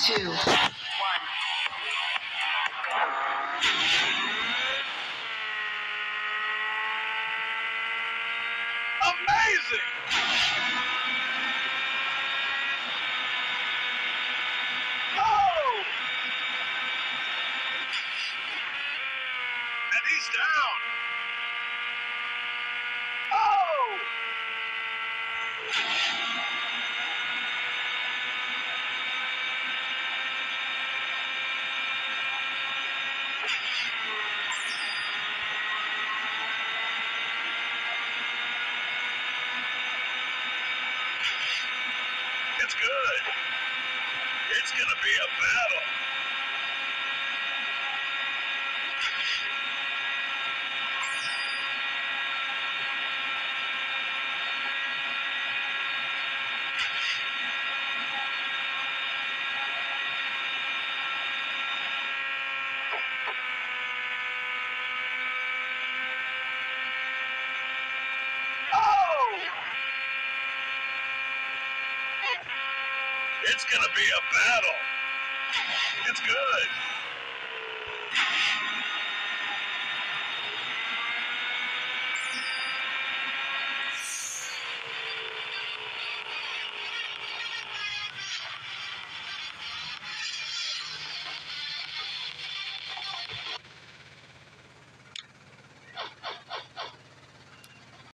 2, 1. Amazing! Oh! And he's down. Oh! It's good. It's going to be a battle. Oh! It's going to be a battle. It's good.